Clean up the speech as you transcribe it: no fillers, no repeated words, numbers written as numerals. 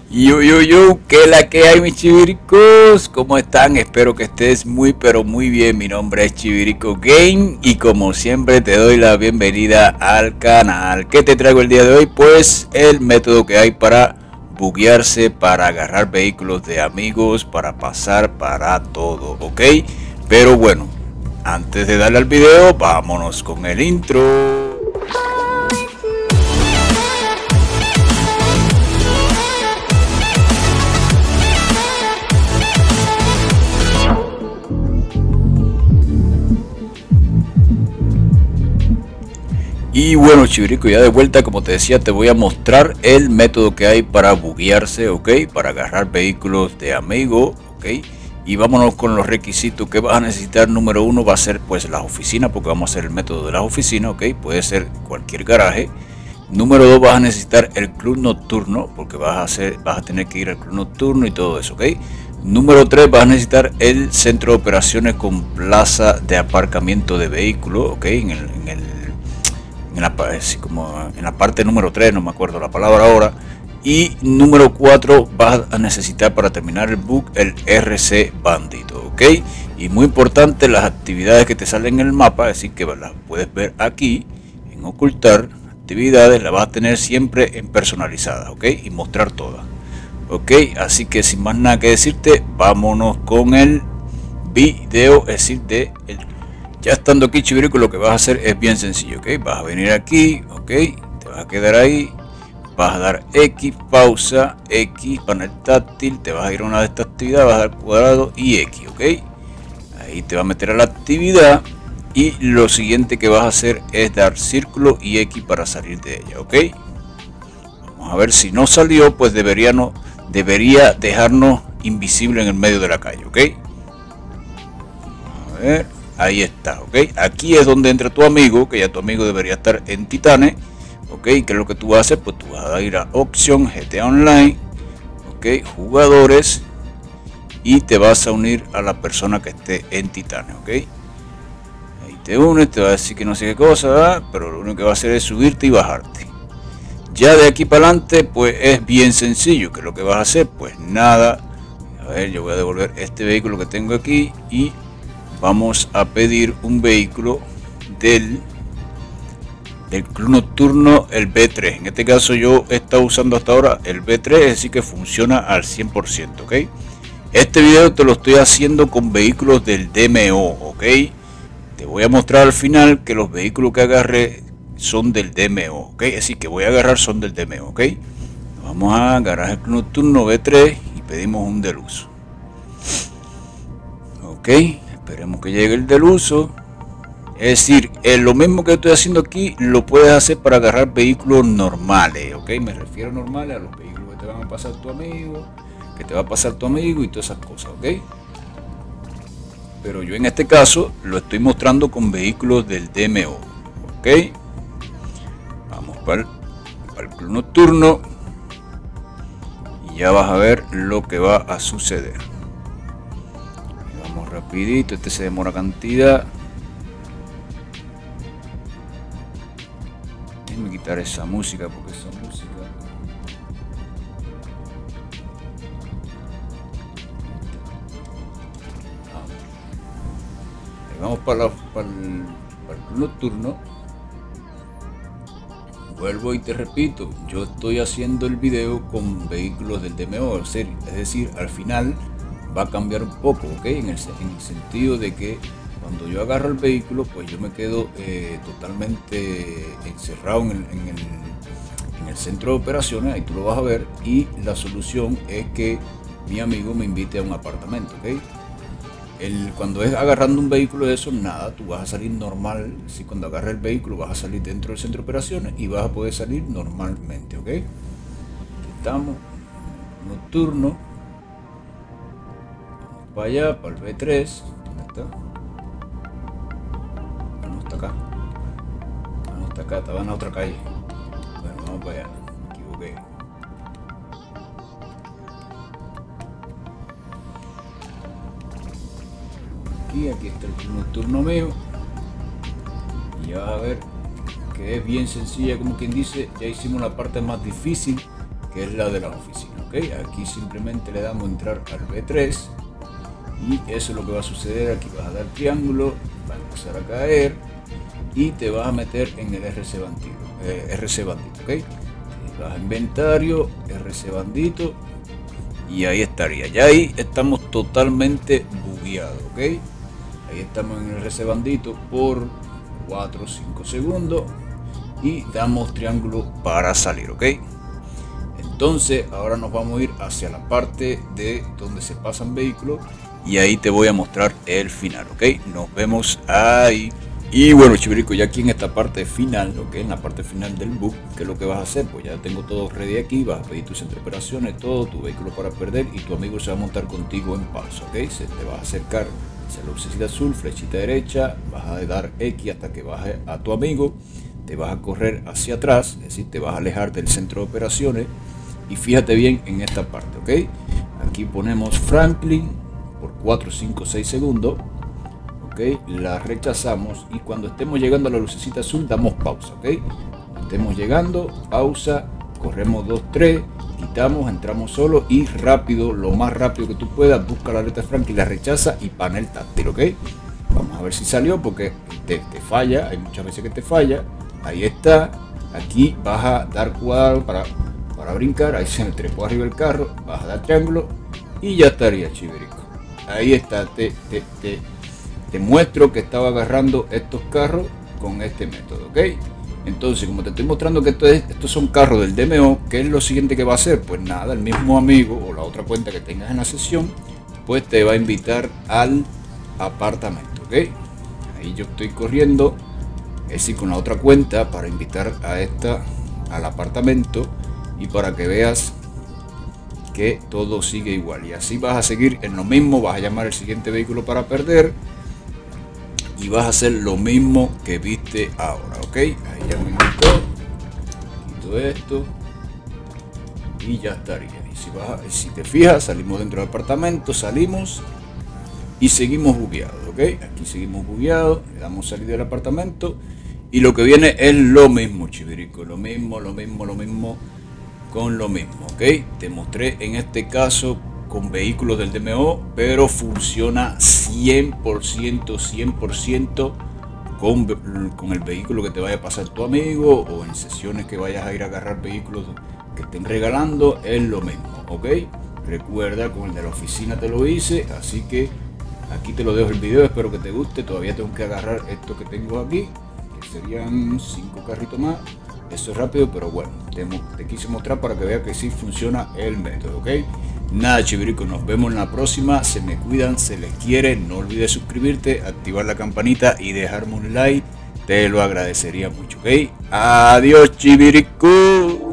Yo, ¿qué la que hay, mis chiviricos? ¿Cómo están? Espero que estés muy pero muy bien. Mi nombre es Chivirico Game y como siempre te doy la bienvenida al canal. ¿Qué te traigo el día de hoy? Pues el método que hay para buguearse, para agarrar vehículos de amigos, para pasar para todo, ¿ok? Pero bueno, antes de darle al video, vámonos con el intro. Y bueno, chivirico, ya de vuelta, como te decía, te voy a mostrar el método que hay para buguearse, ok, para agarrar vehículos de amigo, ok. Y vámonos con los requisitos que vas a necesitar. Número uno va a ser pues las oficinas, porque vamos a hacer el método de las oficinas, ok, puede ser cualquier garaje. Número dos, vas a necesitar el club nocturno, porque vas a tener que ir al club nocturno y todo eso, ok. Número 3, vas a necesitar el centro de operaciones con plaza de aparcamiento de vehículos, ok, en la parte número 3, no me acuerdo la palabra ahora. Y número 4, vas a necesitar para terminar el bug el RC Bandito, ok. Y muy importante, las actividades que te salen en el mapa, es decir que las puedes ver aquí en ocultar actividades, las vas a tener siempre en personalizadas, ok, y mostrar todas, ok. Así que sin más nada que decirte, vámonos con el video, es decir, ya estando aquí, chivirico, lo que vas a hacer es bien sencillo, ok. Vas a venir aquí, ok, te vas a quedar ahí, vas a dar X, pausa, X, panel táctil, te vas a ir a una de estas actividades, vas a dar cuadrado y X, ok. Ahí te va a meter a la actividad y lo siguiente que vas a hacer es dar círculo y X para salir de ella, ok. Vamos a ver, si no salió, pues debería dejarnos invisible en el medio de la calle, ok. A ver. Ahí está, ok. Aquí es donde entra tu amigo, que ya tu amigo debería estar en Titanes, ok. ¿Qué es lo que tú vas a hacer? Pues tú vas a ir a opción GTA Online, ok, jugadores, y te vas a unir a la persona que esté en Titanes, ok. Ahí te unes, te va a decir que no sé qué cosa, ¿verdad? Pero lo único que va a hacer es subirte y bajarte. Ya de aquí para adelante, pues es bien sencillo. ¿Qué es lo que vas a hacer? Pues nada. A ver, yo voy a devolver este vehículo que tengo aquí y vamos a pedir un vehículo del club nocturno, el B3. En este caso yo he estado usando hasta ahora el B3, es decir que funciona al 100%, ok. Este video te lo estoy haciendo con vehículos del DMO, ok. Te voy a mostrar al final que los vehículos que agarré son del DMO, ok. Así que voy a agarrar son del DMO, ok. Vamos a agarrar el club nocturno B3 y pedimos un del uso, ok. Esperemos que llegue el del uso. Es decir, lo mismo que estoy haciendo aquí lo puedes hacer para agarrar vehículos normales, ok. Me refiero normales a los vehículos que te van a pasar tu amigo, que te va a pasar tu amigo y todas esas cosas, ok. Pero yo en este caso lo estoy mostrando con vehículos del DMO, ok. Vamos para el club nocturno y ya vas a ver lo que va a suceder. Rapidito, este se demora cantidad. Déjame quitar esa música porque esa música vamos para el club nocturno. Vuelvo y te repito, yo estoy haciendo el video con vehículos del DMO, es decir, al final va a cambiar un poco, ok, en el sentido de que cuando yo agarro el vehículo, pues yo me quedo totalmente encerrado en el centro de operaciones. Ahí tú lo vas a ver, y la solución es que mi amigo me invite a un apartamento, ok. Cuando es agarrando un vehículo de eso, nada, tú vas a salir normal. Si cuando agarras el vehículo vas a salir dentro del centro de operaciones y vas a poder salir normalmente, ok. Aquí estamos, nocturno. Para allá, para el B3. ¿Dónde está? No está acá. No está acá, estaba en la otra calle. Bueno, vamos para allá. Me equivoqué. Aquí está el club nocturno mío. Y ya vas a ver que es bien sencilla, como quien dice. Ya hicimos la parte más difícil, que es la de la oficina, ok. Aquí simplemente le damos entrar al B3 y eso es lo que va a suceder. Aquí vas a dar triángulo, va a empezar a caer y te vas a meter en el RC Bandito, ok. Vas a inventario, RC Bandito y ahí estaría. Ya ahí estamos totalmente bugueados, ok. Ahí estamos en el RC Bandito por 4 o 5 segundos y damos triángulo para salir, ok. Entonces ahora nos vamos a ir hacia la parte de donde se pasan vehículos y ahí te voy a mostrar el final, ok. Nos vemos ahí. Y bueno, chivirico, ya aquí en esta parte final, ok, en la parte final del bug, ¿qué es lo que vas a hacer? Pues ya tengo todo ready aquí. Vas a pedir tu centro de operaciones, todo, tu vehículo para perder, y tu amigo se va a montar contigo en pausa, ok. Se te va a acercar hacia la lucecita azul, flechita derecha, vas a dar X hasta que baje a tu amigo, te vas a correr hacia atrás, es decir, te vas a alejar del centro de operaciones. Y fíjate bien en esta parte, ok. Aquí ponemos Franklin por 4, 5, 6 segundos, ok. La rechazamos y cuando estemos llegando a la lucecita azul damos pausa, ok. Cuando estemos llegando, pausa, corremos 2, 3, quitamos, entramos solo y rápido, lo más rápido que tú puedas, busca la letra Franklin, la rechaza y panel táctil, ok. Vamos a ver si salió porque te falla, hay muchas veces que te falla. Ahí está. Aquí vas a dar cuadrado para brincar, ahí se me trepó arriba el carro, vas a dar triángulo y ya estaría, chivirico. Ahí está, te muestro que estaba agarrando estos carros con este método, ok. Entonces, como te estoy mostrando que estos son carros del DMO, ¿qué es lo siguiente que va a hacer? Pues nada, el mismo amigo o la otra cuenta que tengas en la sesión, pues te va a invitar al apartamento, ok. Ahí yo estoy corriendo, es decir, con la otra cuenta para invitar a esta al apartamento y para que veas que todo sigue igual. Y así vas a seguir en lo mismo, vas a llamar el siguiente vehículo para perder y vas a hacer lo mismo que viste ahora, ok. Ahí ya me invitó, quito esto y ya estaría. Y si te fijas, salimos dentro del apartamento, salimos y seguimos bugueados, ok. Aquí seguimos bugueados, le damos salir del apartamento y lo que viene es lo mismo, chivirico, lo mismo con lo mismo, ok. Te mostré en este caso con vehículos del DMO, pero funciona 100% con el vehículo que te vaya a pasar tu amigo o en sesiones que vayas a ir a agarrar vehículos que estén regalando, es lo mismo, ok. Recuerda, con el de la oficina te lo hice, así que aquí te lo dejo el video, espero que te guste. Todavía tengo que agarrar esto que tengo aquí, que serían 5 carritos más. Eso es rápido, pero bueno, te quise mostrar para que veas que sí funciona el método, ok. Nada, chivirico, nos vemos en la próxima. Se me cuidan, se les quiere. No olvides suscribirte, activar la campanita y dejarme un like, te lo agradecería mucho, ok. Adiós, chivirico.